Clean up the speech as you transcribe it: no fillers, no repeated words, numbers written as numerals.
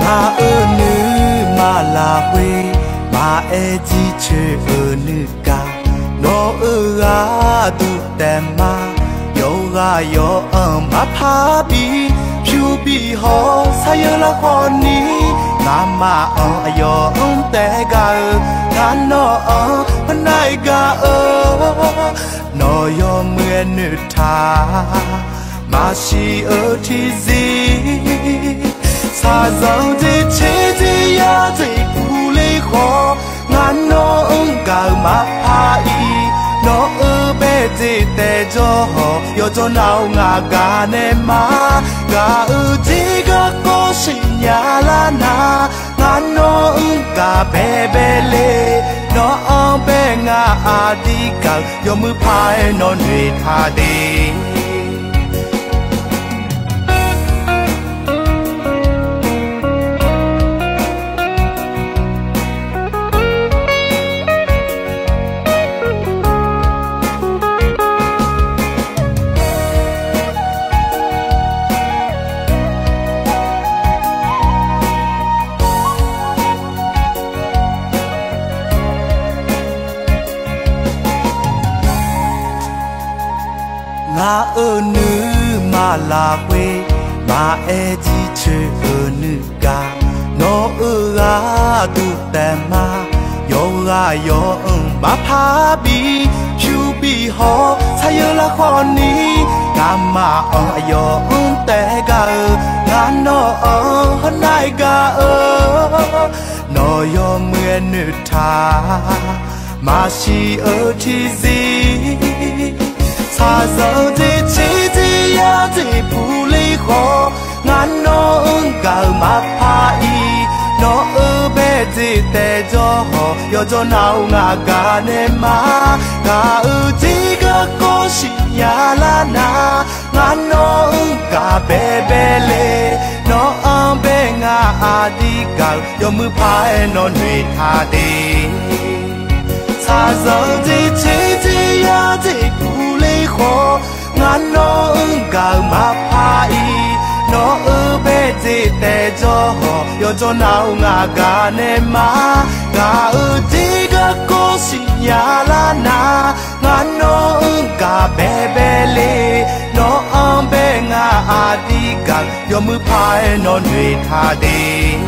ngà nữ mà là quê mà chỉ chơi nữ ca nó à tu tem mà yo mà phá bi phiu bi ho say là con ní ngà mà yo té ga ngà nó bên này ga nó yo mưa nữ tha mà chỉ ở thì gì xa dòng thì chế thì ya thì cú lấy khó ngàn nó cả mà phai nó bé thì để cho họ yo cho nào ngà cả nè mà cả thì cả có sinh nhà là na ngàn nó cả bé bé lê nó bé ngà đi cả yo mưa phai nó nuôi tha đi ngà nữ mà là quê mà chỉ chơi nữ ca nó à tu tem mà yo mà phá bi phiu bi ho say là con ní ngà mà yo té ga ngà nó hôm nay ga nó yo mưa nữ tha mà chỉ ở thì gì xa dòng thì chỉ thì ya thì phụ lấy khó ngàn nó cả mà phai nó bé thì để cho họ yo cho nào ngà cả nè mà cả chỉ cả có sinh nhà là na ngàn nó cả bé bé lê nó bé ngà đi cả yo mưa phai nó nuôi tha đi xa dòng thì chỉ thì ya thì khó ngàn nó cả mà phai nó bé thì để cho họ yo cho nào ngà cả nè mà cả chỉ cả có sinh nhà là na ngàn nó cả bé bé lê nó bé ngà đi cả yo mưa phai nó nuôi tha đi